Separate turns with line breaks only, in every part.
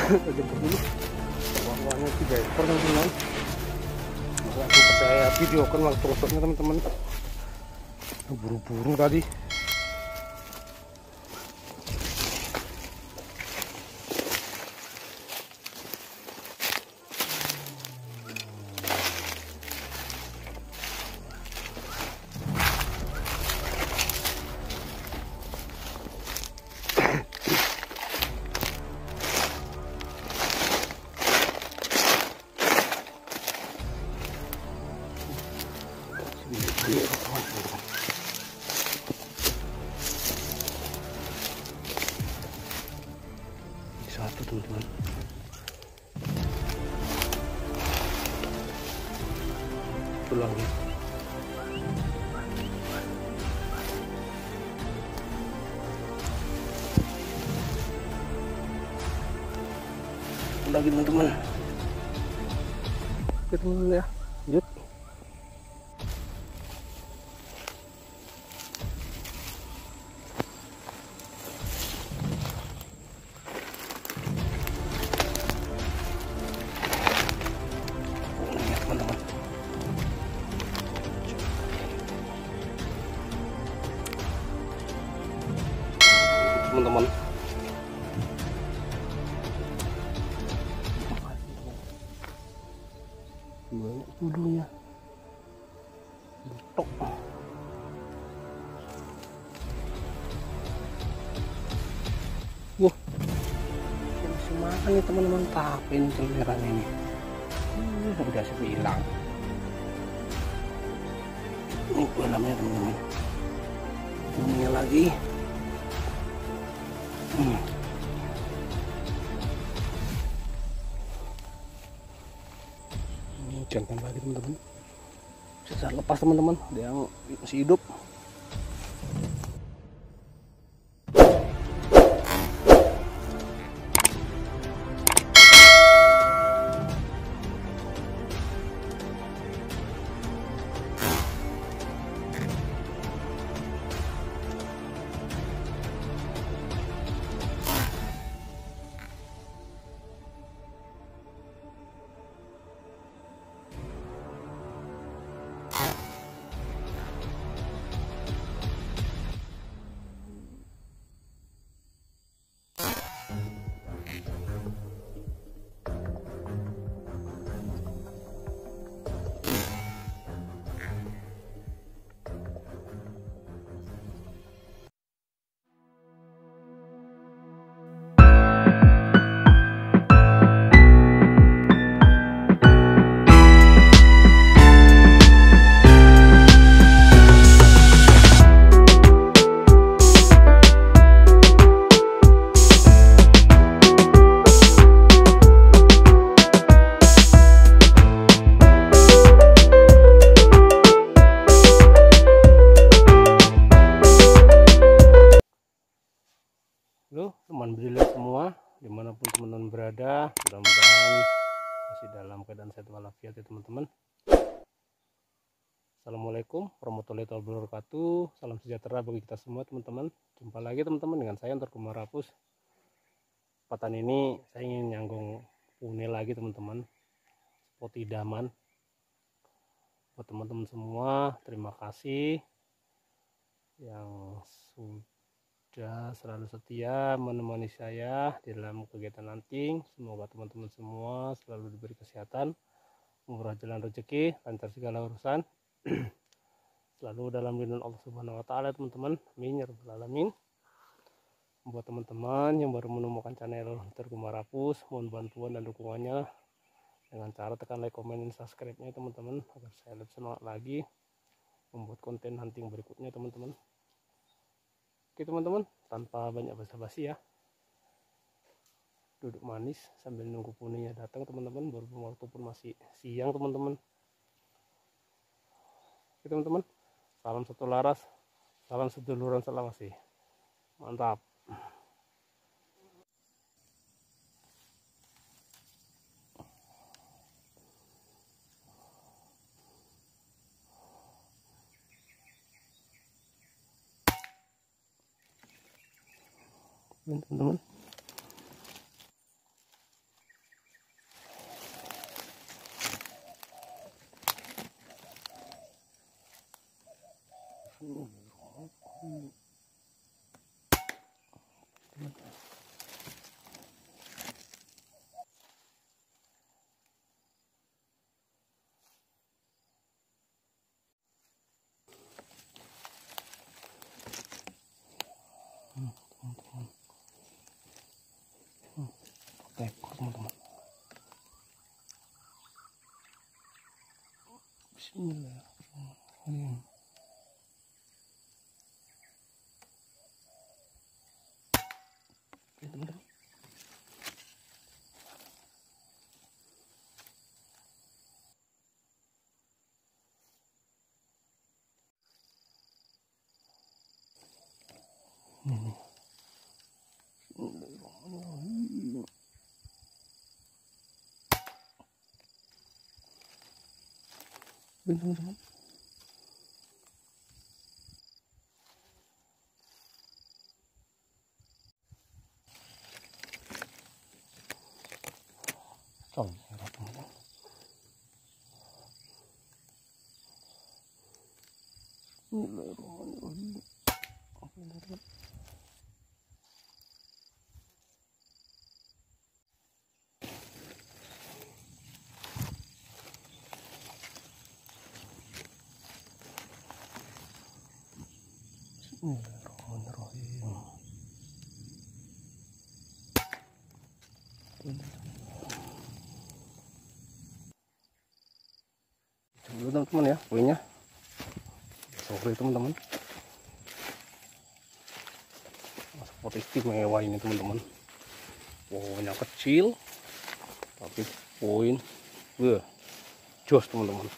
jemput dulu bawahnya 3 ekor teman-teman. Langsung saya videokan waktu rosotnya teman-teman. Buru-buru tadi. Satu teman-teman. Tulangnya. Lagi teman-teman. Oke teman-teman ya, lanjut. Teman-teman, banyak bulunya, butok. Wah, masih makan nih teman-teman, tapi ini cemirannya ini udah hilang. Ini namanya teman-teman, ini lagi. Ini jantan lagi teman-teman. Bisa lepas teman-teman, ada yang masih hidup. Halo teman brilliant semua, dimanapun teman-teman berada, mudah-mudahan masih dalam keadaan sehat walafiat ya teman-teman. Assalamualaikum warahmatullahi wabarakatuh. Salam sejahtera bagi kita semua teman-teman. Jumpa lagi teman-teman dengan saya Antar Kumarapus. Kesempatan ini saya ingin nyanggung pune lagi teman-teman, spot idaman. Buat teman-teman semua, terima kasih yang sudah selalu setia menemani saya di dalam kegiatan hunting. Semoga teman-teman semua selalu diberi kesehatan, murah jalan rezeki, lancar segala urusan, selalu dalam lindungan Allah Subhanahu wa taala teman-teman. Amin ya rabbal alamin. Buat teman-teman yang baru menemukan channel Antar Kumarapus, mohon bantuan dan dukungannya dengan cara tekan like, komen, dan subscribe-nya teman-teman, agar saya lebih semangat lagi membuat konten hunting berikutnya teman-teman. Oke teman-teman, tanpa banyak basa-basi ya, duduk manis sambil nunggu punenya datang teman-teman, baru waktu pun masih siang teman-teman. Oke teman-teman, salam satu laras, salam seduluran Selawasi, mantap. Teman-teman, teman-teman. Ekor teman-teman. Bismillahirrahmanirrahim. Oke, teman-teman. Ini. Bismillahirrahmanirrahim. Teman-teman. Merah teman-teman. Bismillahirrahmanirrahim. Bismillahirrahmanirrahim. Dulu teman-teman ya kuenya. Sorry teman-teman. Spot istimewa ini teman-teman. Pohonnya kecil tapi poin jos teman-teman.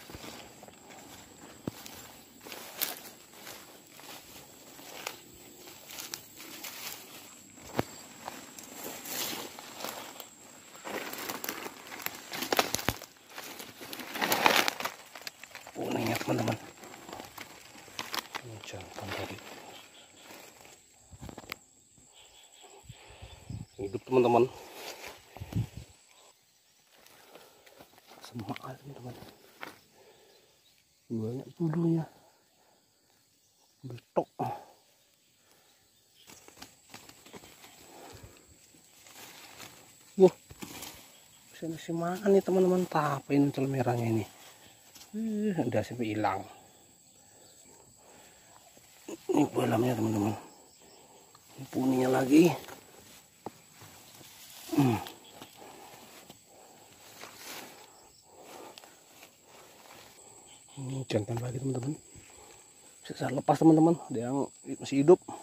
Kuningnya teman-teman. Ini jantan tadi. Hidup teman-teman. Semak teman-teman. Banyak bulunya. Betok. Wah. Bisa makan nih teman-teman. Tapain uncel merahnya ini. Udah sampai hilang. Ini dalamnya teman-teman. Ini puninya lagi. Ini jantan lagi teman-teman. Bisa lepas teman-teman. Ada yang masih hidup.